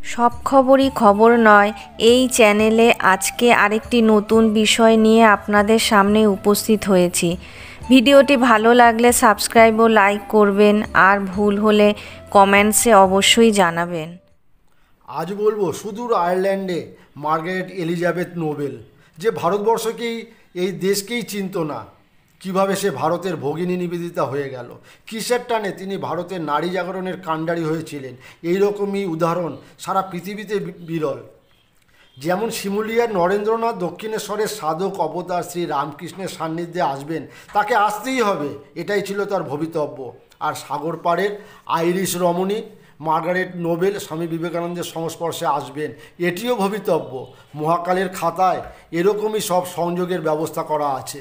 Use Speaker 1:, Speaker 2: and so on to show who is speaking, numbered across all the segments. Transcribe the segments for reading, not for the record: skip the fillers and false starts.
Speaker 1: সব খবরই খবর নয়। এই চ্যানেলে আজকে আরেকটি নতুন বিষয় নিয়ে আপনাদের সামনে উপস্থিত হয়েছি। ভিডিওটি ভালো লাগলে সাবস্ক্রাইব ও লাইক করবেন, আর ভুল হলে কমেন্টসে অবশ্যই জানাবেন।
Speaker 2: আজ বলবো সুদূর আয়ারল্যান্ডে মার্গারেট এলিজাবেথ নোবেল, যে ভারতবর্ষকেই, এই দেশকেই চিনত না, কিভাবে সে ভারতের ভগিনী নিবেদিতা হয়ে গেল। কিসের টানে তিনি ভারতের নারী জাগরণের কাণ্ডারি হয়েছিলেন, এই রকমই উদাহরণ সারা পৃথিবীতে বিরল। যেমন শিমুলিয়ার নরেন্দ্রনাথ দক্ষিণেশ্বরের সাধক অবতার শ্রী রামকৃষ্ণের সান্নিধ্যে আসবেন, তাকে আসতেই হবে, এটাই ছিল তার ভবিতব্য। আর সাগর পাড়ের আইরিশ রমণী মার্গারেট নোবেল স্বামী বিবেকানন্দের সংস্পর্শে আসবেন, এটিও ভবিতব্য। মহাকালের খাতায় এরকমই সব সংযোগের ব্যবস্থা করা আছে।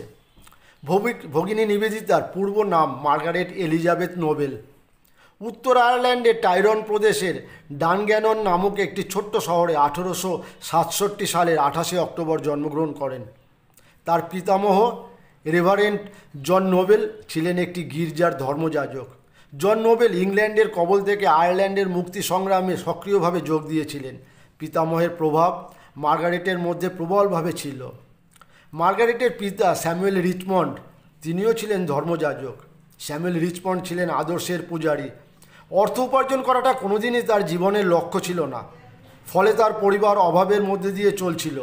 Speaker 2: ভগিনী নিবেদিতার পূর্ব নাম মার্গারেট এলিজাবেথ নোবেল। উত্তর আয়ারল্যান্ডের টাইরন প্রদেশের ডানগ্যানন নামক একটি ছোট্ট শহরে 1867 সালের 28 অক্টোবর জন্মগ্রহণ করেন। তার পিতামহ রেভারেন্ড জন নোবেল ছিলেন একটি গির্জার ধর্মযাজক। জন নোবেল ইংল্যান্ডের কবল থেকে আয়ারল্যান্ডের মুক্তি সংগ্রামে সক্রিয়ভাবে যোগ দিয়েছিলেন। পিতামহের প্রভাব মার্গারেটের মধ্যে প্রবলভাবে ছিল। মার্গারেটের পিতা স্যামুয়েল রিচমন্ড, তিনিও ছিলেন ধর্মযাজক। স্যামুয়েল রিচমন্ড ছিলেন আদর্শের পূজারী। অর্থ উপার্জন করাটা কোনোদিনই তার জীবনের লক্ষ্য ছিল না, ফলে তার পরিবার অভাবের মধ্যে দিয়ে চলছিল।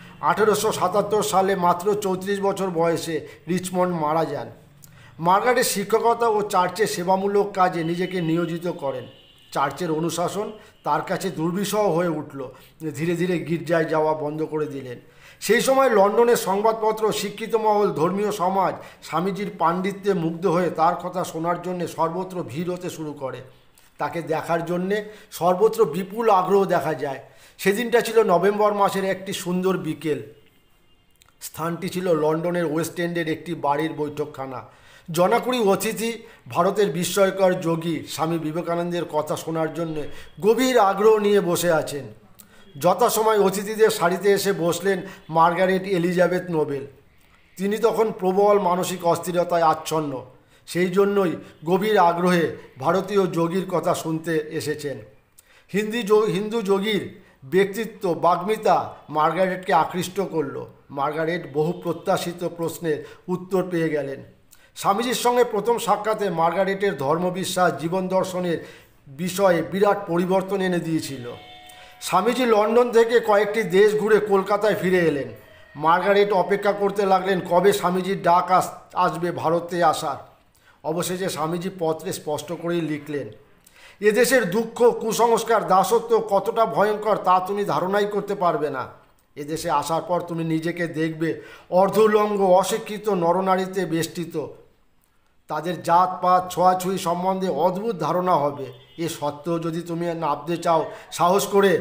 Speaker 2: 1877 সালে মাত্র 34 বছর বয়সে রিচমন্ড মারা যান। মার্গারেট শিক্ষকতা ও চার্চে সেবামূলক কাজে নিজেকে নিয়োজিত করেন। চার্চের অনুশাসন তার কাছে দুর্বিষহ হয়ে উঠল। ধীরে ধীরে গির্জায় যাওয়া বন্ধ করে দিলেন। সেই সময় লন্ডনের সংবাদপত্র, শিক্ষিত মহল, ধর্মীয় সমাজ স্বামীজির পাণ্ডিত্যে মুগ্ধ হয়ে তার কথা শোনার জন্যে সর্বত্র ভিড় হতে শুরু করে। তাকে দেখার জন্যে সর্বত্র বিপুল আগ্রহ দেখা যায়। সেদিনটা ছিল নভেম্বর মাসের একটি সুন্দর বিকেল। স্থানটি ছিল লন্ডনের ওয়েস্ট এন্ডের একটি বাড়ির বৈঠকখানা। জনাকুড়ি অতিথি ভারতের বিস্ময়কর যোগী স্বামী বিবেকানন্দের কথা শোনার জন্য গভীর আগ্রহ নিয়ে বসে আছেন। যথাসময় অতিথিদের সারিতে এসে বসলেন মার্গারেট এলিজাবেথ নোবেল। তিনি তখন প্রবল মানসিক অস্থিরতায় আচ্ছন্ন, সেই জন্যই গভীর আগ্রহে ভারতীয় যোগীর কথা শুনতে এসেছেন। হিন্দু যোগীর ব্যক্তিত্ব, বাগ্মিতা মার্গারেটকে আকৃষ্ট করল। মার্গারেট বহু প্রত্যাশিত প্রশ্নের উত্তর পেয়ে গেলেন। স্বামীজির সঙ্গে প্রথম সাক্ষাতে মার্গারেটের ধর্মবিশ্বাস, জীবন দর্শনের বিষয়ে বিরাট পরিবর্তন এনে দিয়েছিল। স্বামীজি লন্ডন থেকে কয়েকটি দেশ ঘুরে কলকাতায় ফিরে এলেন। মার্গারেট অপেক্ষা করতে লাগলেন কবে স্বামীজির ডাক আসবে ভারতে আসার। অবশেষে স্বামীজি পত্রে স্পষ্ট করেই লিখলেন, এদেশের দুঃখ, কুসংস্কার, দাসত্ব কতটা ভয়ঙ্কর তা তুমি ধারণাই করতে পারবে না। এদেশে আসার পর তুমি নিজেকে দেখবে অর্ধউলঙ্গ, অশিক্ষিত নরনারীতে বেষ্টিত। তাদের জাতপাত, ছোঁয়াছুঁয়ি সম্বন্ধে অদ্ভুত ধারণা হবে। এ সত্ত্বেও যদি তুমি নামতে চাও সাহস করে,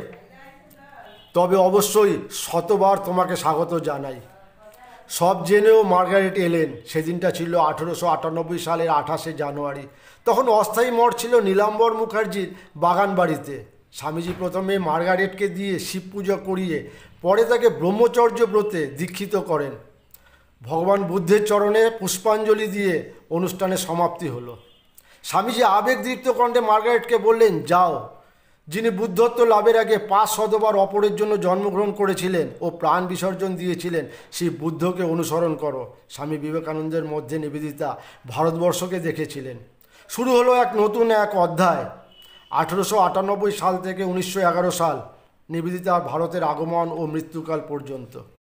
Speaker 2: তবে অবশ্যই শতবার তোমাকে স্বাগত জানাই। সব জেনেও মার্গারেট এলেন। সেদিনটা ছিল 1898 সালের 28 জানুয়ারি। তখন অস্থায়ী মঠ ছিল নীলাম্বর মুখার্জির বাগান বাড়িতে। স্বামীজি প্রথমে মার্গারেটকে দিয়ে শিব পূজা করিয়ে পরে তাকে ব্রহ্মচর্য ব্রতে দীক্ষিত করেন। ভগবান বুদ্ধের চরণে পুষ্পাঞ্জলি দিয়ে অনুষ্ঠানের সমাপ্তি হলো। স্বামীজি আবেগদীপ্ত কণ্ঠে মার্গারেটকে বললেন, যাও, যিনি বুদ্ধত্ব লাভের আগে 5 শতবার অপরের জন্য জন্মগ্রহণ করেছিলেন ও প্রাণ বিসর্জন দিয়েছিলেন, সেই বুদ্ধকে অনুসরণ করো। স্বামী বিবেকানন্দের মধ্যে নিবেদিতা ভারতবর্ষকে দেখেছিলেন। শুরু হলো নতুন এক অধ্যায়। 1898 সাল থেকে 1911 সাল নিবেদিতা ভারতের আগমন ও মৃত্যুকাল পর্যন্ত।